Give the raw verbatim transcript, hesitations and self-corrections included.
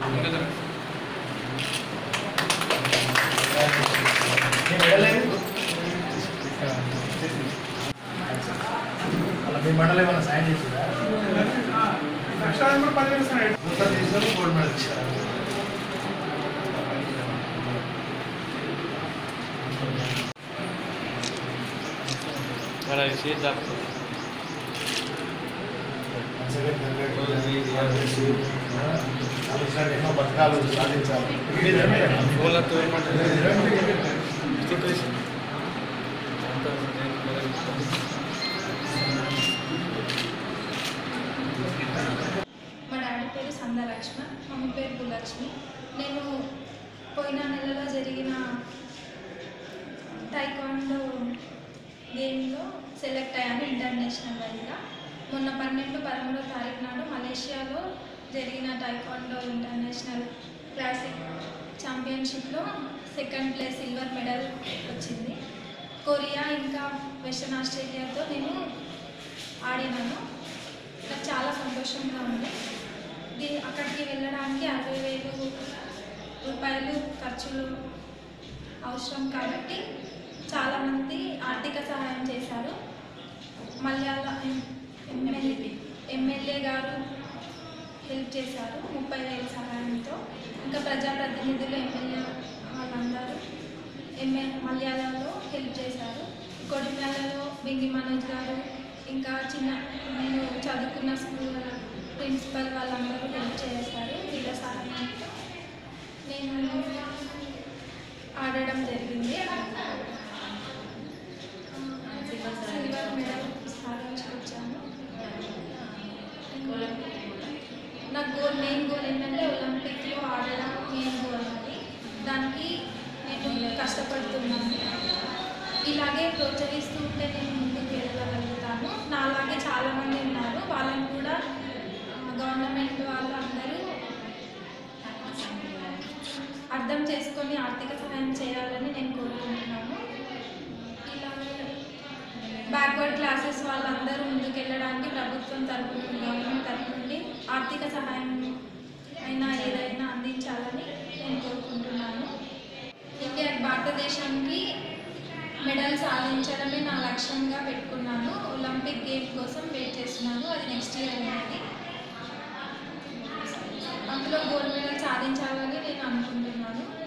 అలా మీ మండలం ఏమైనా సాయం చేసిందా? లక్ష పదివేలు సార్ ఉత్తర దేశంలో గోల్డ్ మెడల్ ఇచ్చారు. ఎన్నో పథకాలు సాధించాలి. మా డాడీ పేరు సందా లక్ష్మణ్, మమ్మీ పేరు భూలక్ష్మి. నేను పోయిన నెలలో జరిగిన టైక్వాండో గేమ్లో సెలెక్ట్ అయ్యాను ఇంటర్నేషనల్ వైజ్గా. మొన్న పన్నెండు పదమూడో తారీఖు నాడు మలేషియాలో జరిగిన టైక్వాండో ఇంటర్నేషనల్ క్లాసిక్ ఛాంపియన్షిప్లో సెకండ్ ప్లేస్ సిల్వర్ మెడల్ వచ్చింది. కొరియా ఇంకా వెస్టర్న్ ఆస్ట్రేలియాతో నేను ఆడినాను. నాకు చాలా సంతోషంగా ఉంది. దీ అక్కడికి వెళ్ళడానికి అరవై వేలు రూపాయలు ఖర్చులు అవసరం కాబట్టి చాలామంది ఆర్థిక సహాయం చేశారు. మలయాళ ఎమ్మెల్యే ఎమ్మెల్యే గారు హెల్ప్ చేశారు ముప్పై వేల సహాయంతో. ఇంకా ప్రజాప్రతినిధులు ఎమ్మెల్యే వాళ్ళందరూ ఎంఏ మలయాళంలో హెల్ప్ చేశారు. కొడిమేళలో బింగి మనోజ్ గారు ఇంకా చిన్న నేను చదువుకున్న స్కూల్ ప్రిన్సిపల్ వాళ్ళందరూ హెల్ప్ చేశారు. వీళ్ళ సహాయంతో నేను ఆడడం జరిగింది. సిల్వర్ మెడల్ సాధించుకొచ్చాను. నా గోల్ మెయిన్ గోల్ ఏంటంటే ఒలింపిక్లో ఆడడం మెయిన్ గోల్ అది. దానికి నేను కష్టపడుతున్నాను. ఇలాగే ప్రోత్సహిస్తూ ఉంటే నేను ముందుకు వెళ్ళగలుగుతాను. నా అలాగే చాలామంది ఉన్నారు. వాళ్ళని కూడా గవర్నమెంట్ వాళ్ళు అందరూ అర్థం చేసుకొని ఆర్థిక సహాయం చేయాలని నేను కోరుకుంటున్నాను. ఇలాగే బ్యాక్వర్డ్ క్లాసెస్ వాళ్ళందరూ ముందుకెళ్ళడానికి ప్రభుత్వం తరపు నుండి గవర్నమెంట్ తరపు నుండి ఆర్థిక సహాయం అయినా ఏదైనా అందించాలని నేను కోరుకుంటున్నాను. ఇండియా భారతదేశానికి మెడల్ సాధించడమే నా లక్ష్యంగా పెట్టుకున్నాను. ఒలింపిక్ గేమ్ కోసం వెయిట్ చేస్తున్నాను. అది నెక్స్ట్ ఇయర్ అనేది. అందులో గోల్డ్ మెడల్ సాధించాలని నేను అనుకుంటున్నాను.